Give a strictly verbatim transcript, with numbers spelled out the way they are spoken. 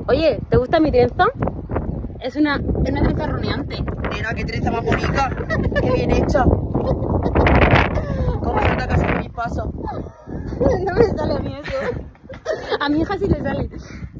Oye, ¿te gusta mi trenza? Es una, es una trenza roneante. Mira, qué trenza más bonita. Qué bien hecha. ¿Cómo se nota que son mis pasos? No me sale a mí eso. A mi hija sí le sale.